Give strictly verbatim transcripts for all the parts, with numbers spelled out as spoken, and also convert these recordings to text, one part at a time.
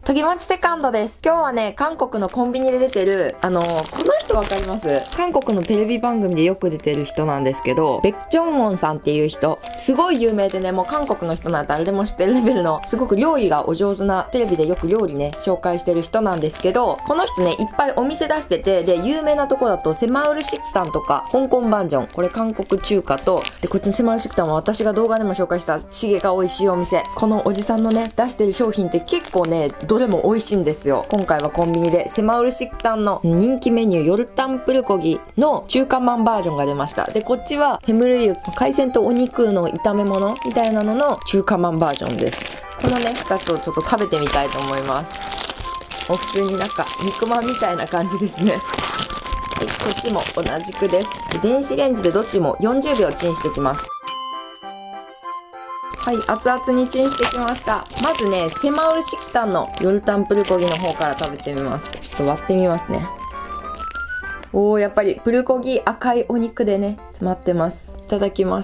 とぎまちセカンドです。今日はね、韓国のコンビニで出てる、あのー、この人わかります？韓国のテレビ番組でよく出てる人なんですけど、ベクチョンウォンさんっていう人、すごい有名でね、もう韓国の人なんて誰でも知ってるレベルの、すごく料理がお上手な、テレビでよく料理ね、紹介してる人なんですけど、この人ね、いっぱいお店出してて、で、有名なとこだと、セマウルシクタンとか、香港バージョン、これ韓国中華と、で、こっちのセマウルシクタンは私が動画でも紹介したチゲが美味しいお店。このおじさんのね、出してる商品って結構ね、どれも美味しいんですよ。今回はコンビニでセマウルシクタンの人気メニューヨルタンプルコギの中華まんバージョンが出ました。で、こっちはヘムルユ、海鮮とお肉の炒め物みたいなのの中華まんバージョンです。このね、ふたつをちょっと食べてみたいと思います。お普通になんか肉まんみたいな感じですね。はい、こっちも同じくです。電子レンジでどっちもよんじゅうびょうチンしてきます。はい、熱々にチンしてきました。まずね、セマウルシクタンのヨルタンプルコギの方から食べてみます。ちょっと割ってみますね。おー、やっぱりプルコギ赤いお肉でね、詰まってます。いただきます。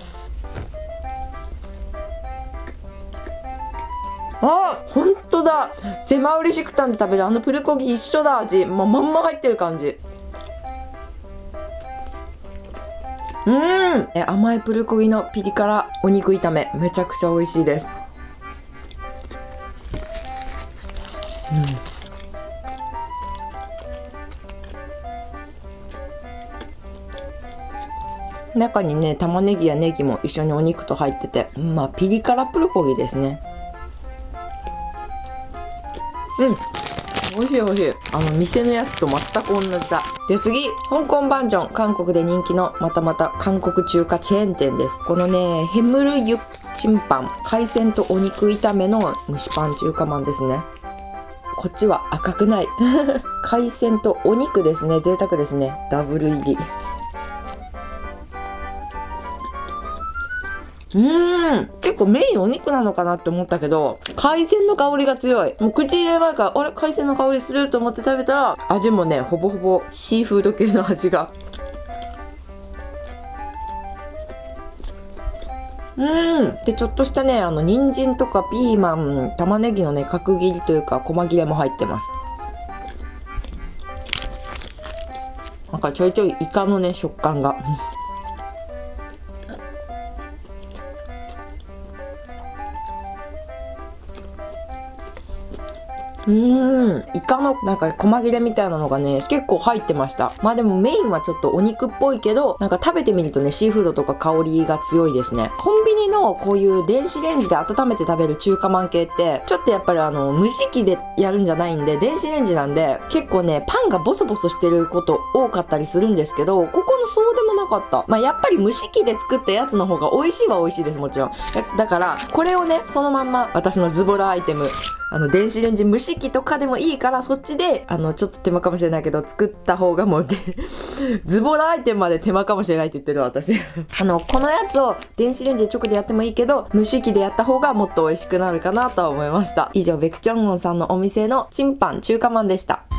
あー、ほんとだ。セマウルシクタンで食べるあのプルコギ一緒だ、味。ま、まんま入ってる感じ。うーん、え甘いプルコギのピリ辛お肉炒め、めちゃくちゃ美味しいです。うん、中にね、玉ねぎやネギも一緒にお肉と入ってて、まあピリ辛プルコギですね。うん、美味しい美味しい。あの店のやつと全く同じだ。で次、香港バージョン、韓国で人気のまたまた韓国中華チェーン店です。このね、ヘムルユッチンパン、海鮮とお肉炒めの蒸しパン中華まんですね。こっちは赤くない海鮮とお肉ですね。贅沢ですね。ダブル入り。うーん、結構メインお肉なのかなって思ったけど、海鮮の香りが強い。もう口入れる前から、あれ海鮮の香りすると思って食べたら、味もね、ほぼほぼシーフード系の味が。うーん。で、ちょっとしたね、あの、人参とかピーマン、玉ねぎのね、角切りというか、細切れも入ってます。なんかちょいちょいイカのね、食感が。うーん、イカのなんか細切れみたいなのがね、結構入ってました。まあでもメインはちょっとお肉っぽいけど、なんか食べてみるとね、シーフードとか香りが強いですね。コンビニのこういう電子レンジで温めて食べる中華まん系って、ちょっとやっぱりあの、蒸し器でやるんじゃないんで、電子レンジなんで、結構ね、パンがボソボソしてること多かったりするんですけど、ここのそうでもなかった。まあやっぱり蒸し器で作ったやつの方が美味しいは美味しいです、もちろん。だ, だから、これをね、そのまんま私のズボラアイテム、あの、電子レンジ蒸し器とかでもいいから、そっちで、あの、ちょっと手間かもしれないけど、作った方がもうで、ズボラアイテムまで手間かもしれないって言ってる私。あの、このやつを電子レンジで直でやってもいいけど、蒸し器でやった方がもっと美味しくなるかなとは思いました。以上、ベクチョンウォンさんのお店のチンパン中華まんでした。